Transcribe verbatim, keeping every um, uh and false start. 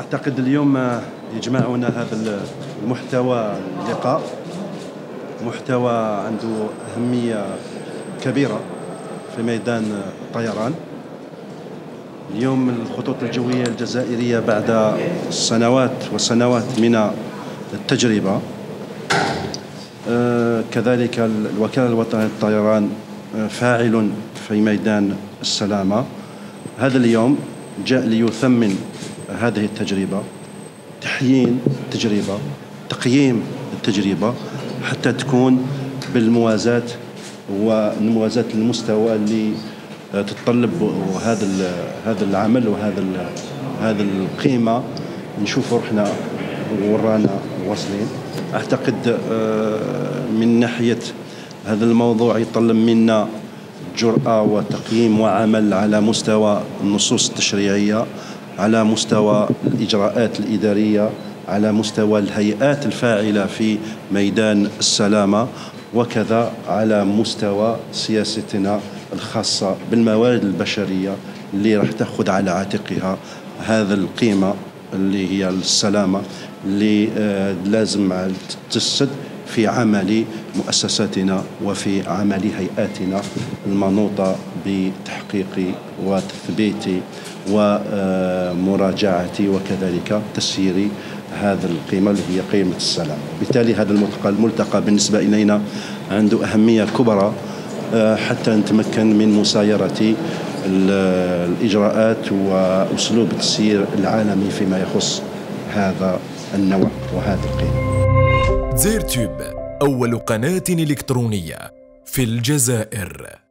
أعتقد اليوم يجمعنا هذا المحتوى اللقاء محتوى عنده أهمية كبيرة في ميدان الطيران. اليوم الخطوط الجوية الجزائرية بعد سنوات وسنوات من التجربة، كذلك الوكالة الوطنية للطيران فاعل في ميدان السلامة. هذا اليوم جاء ليثمن هذه التجربة، تحيين التجربة، تقييم التجربة، حتى تكون بالموازاة وموازاة المستوى اللي تتطلب هذا هذا العمل وهذا هذا القيمة. نشوفوا روحنا ورانا واصلين. أعتقد من ناحية هذا الموضوع يطلب منا جرأة وتقييم وعمل على مستوى النصوص التشريعية، على مستوى الإجراءات الإدارية، على مستوى الهيئات الفاعلة في ميدان السلامة، وكذا على مستوى سياستنا الخاصة بالموارد البشرية اللي راح تأخذ على عاتقها هذا القيمة اللي هي السلامة، اللي لازم تجسد في عمل مؤسساتنا وفي عمل هيئاتنا المنوطة بتحقيق وتثبيت ومراجعة وكذلك تسيير هذا القيمة اللي هي قيمة السلام. بالتالي هذا الملتقى الملتقى بالنسبة إلينا عنده أهمية كبرى حتى نتمكن من مسايرة الإجراءات وأسلوب التسيير العالمي فيما يخص هذا النوع وهذه القيمة. زيرتيوب أول قناة إلكترونية في الجزائر.